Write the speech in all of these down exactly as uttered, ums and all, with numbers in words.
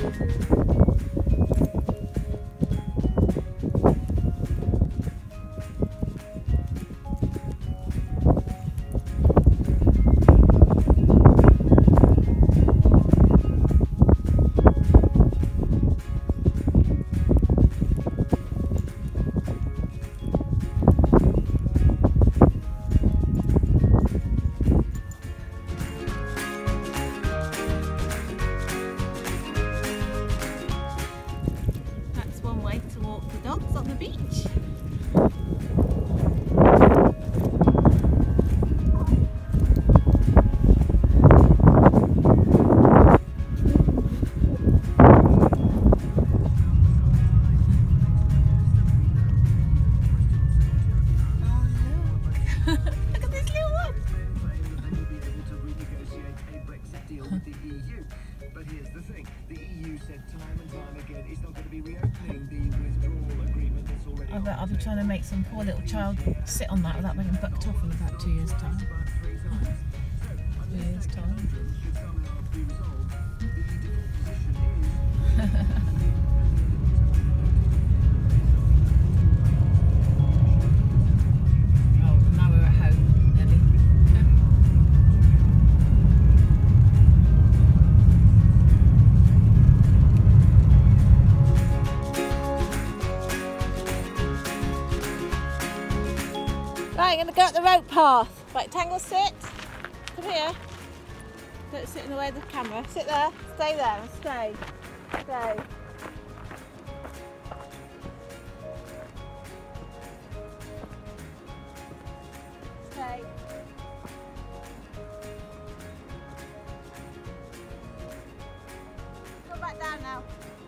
On the beach. But here's the thing, the E U said time and time again it's not going to be reopening the withdrawal agreement that's already. I bet I'll be trying to make some poor little child sit on that without being bucked off in about two years' time. Two years' time. Right, I'm going to go up the rope path. Right, Tangle, sit. Come here. Don't sit in the way of the camera. Sit there. Stay there. Stay. Stay. Stay. Come back down now.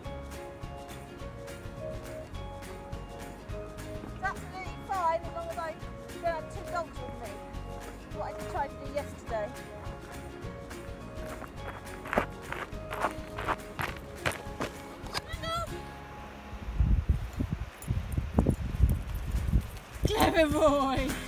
It's absolutely fine as long as I don't have two dogs with me. What I tried to do yesterday. Clever boy!